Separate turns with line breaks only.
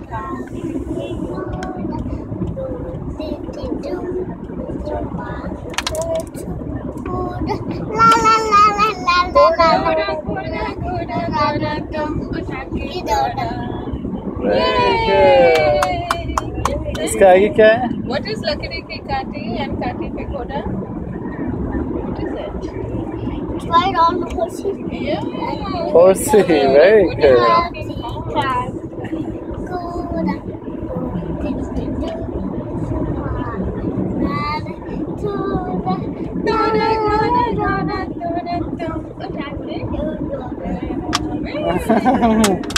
इसका आगे क्या है?
What is लकड़ी की काठी and काठी पे घोड़ा? What is it?
Ride on the horsey.
Yeah.
Horsey, very good.
Good.